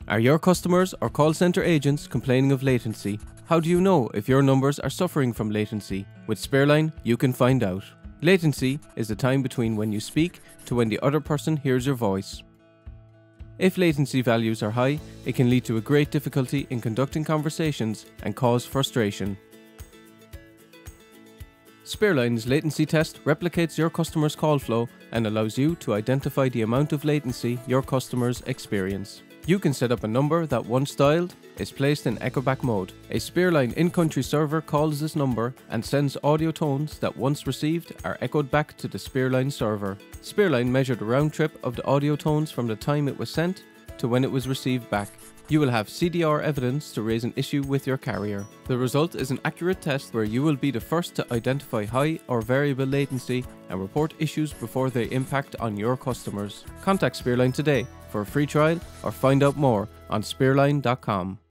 Are your customers or call center agents complaining of latency? How do you know if your numbers are suffering from latency? With Spearline, you can find out. Latency is the time between when you speak to when the other person hears your voice. If latency values are high, it can lead to a great difficulty in conducting conversations and cause frustration. Spearline's latency test replicates your customer's call flow and allows you to identify the amount of latency your customers experience. You can set up a number that, once dialed, is placed in echo back mode. A Spearline in-country server calls this number and sends audio tones that, once received, are echoed back to the Spearline server. Spearline measured a round trip of the audio tones from the time it was sent to when it was received back. You will have CDR evidence to raise an issue with your carrier. The result is an accurate test where you will be the first to identify high or variable latency and report issues before they impact on your customers. Contact Spearline today for a free trial or find out more on spearline.com.